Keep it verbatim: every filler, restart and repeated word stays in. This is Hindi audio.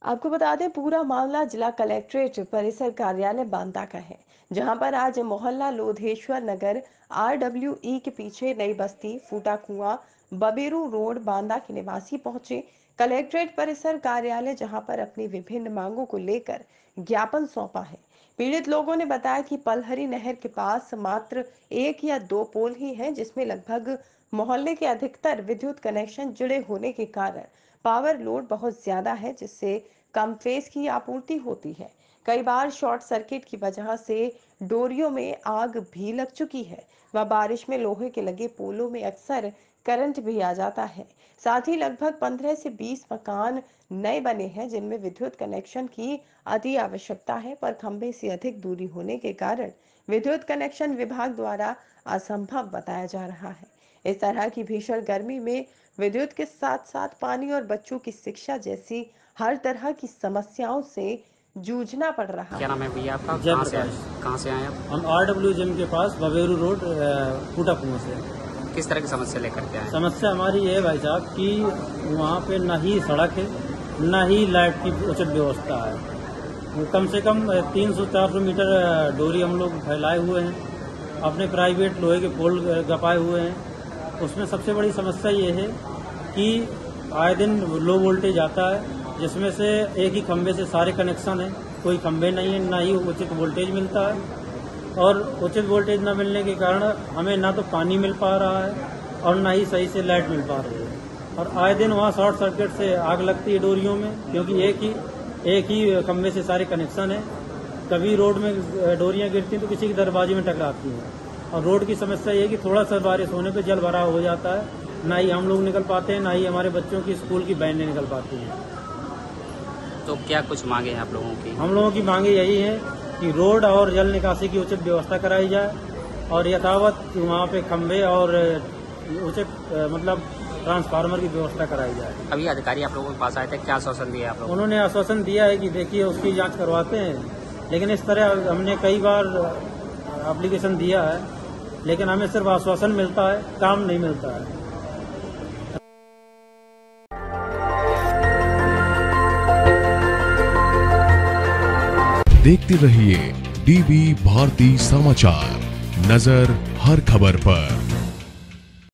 आपको बता दें, पूरा मामला जिला कलेक्ट्रेट परिसर कार्यालय बांदा का है, जहां पर आज मोहल्ला Lodheshwar Nagar R W E के पीछे नई बस्ती फूटा कुआं बबेरू रोड बांदा के निवासी पहुंचे कलेक्ट्रेट परिसर कार्यालय, जहां पर अपनी विभिन्न मांगों को लेकर ज्ञापन सौंपा है। पीड़ित लोगों ने बताया कि पलहरी नहर के पास मात्र एक या दो पोल ही हैं, जिसमें लगभग मोहल्ले के अधिकतर विद्युत कनेक्शन जुड़े होने के कारण पावर लोड बहुत ज्यादा है, जिससे कम फेस की आपूर्ति होती है। कई बार शॉर्ट सर्किट की वजह से डोरियों में आग भी लग चुकी है। वह बारिश में लोहे के लगे पोलों में अक्सर करंट भी आ जाता है। साथ ही लगभग पंद्रह से बीस मकान नए बने हैं, जिनमें विद्युत कनेक्शन की अति आवश्यकता है, पर खंभे से अधिक दूरी होने के कारण विद्युत कनेक्शन विभाग द्वारा असंभव बताया जा रहा है। इस तरह की भीषण गर्मी में विद्युत के साथ साथ पानी और बच्चों की शिक्षा जैसी हर तरह की समस्याओं से जूझना पड़ रहा क्या है। नाम है भैया आपका? जय कहाँ से आए प्रकाश। कहाँ से आए आप? हम आर डब्ल्यू जिम के पास बबेरू रोड फूटा कुआं से। किस तरह की समस्या लेकर के आए? समस्या हमारी ये है भाई साहब कि वहाँ पे न ही सड़क है न ही लाइट की उचित व्यवस्था है। कम से कम तीन सौ चार सौ मीटर डोरी हम लोग फैलाए हुए हैं, अपने प्राइवेट लोहे के पोल गपाए हुए हैं। उसमें सबसे बड़ी समस्या ये है कि आए दिन लो वोल्टेज आता है, जिसमें से एक ही खंभे से सारे कनेक्शन हैं, कोई खंभे नहीं है, ना ही उचित वोल्टेज मिलता है। और उचित वोल्टेज न मिलने के कारण हमें ना तो पानी मिल पा रहा है और ना ही सही से लाइट मिल पा रही है। और आए दिन वहाँ शॉर्ट सर्किट से आग लगती है डोरियों में, क्योंकि एक ही एक ही खंभे से सारे कनेक्शन है। कभी रोड में डोरियाँ गिरती हैं तो किसी की दरवाजे में टकराती हैं। और रोड की समस्या ये है कि थोड़ा सा बारिश होने पर जल भराव हो जाता है, ना ही हम लोग निकल पाते हैं, ना ही हमारे बच्चों की स्कूल की वैन निकल पाती हैं। तो क्या कुछ मांगे हैं आप लोगों की? हम लोगों की मांगे यही है कि रोड और जल निकासी की उचित व्यवस्था कराई जाए और यथावत वहाँ पे खंभे और उचित मतलब ट्रांसफार्मर की व्यवस्था कराई जाए। अभी अधिकारी आप लोगों के पास आए थे, क्या आश्वासन दिया आप लोगों? उन्होंने आश्वासन दिया है कि देखिए उसकी जांच करवाते हैं, लेकिन इस तरह हमने कई बार एप्लीकेशन दिया है, लेकिन हमें सिर्फ आश्वासन मिलता है, काम नहीं मिलता है। देखते रहिए डीबी भारती समाचार, नजर हर खबर पर।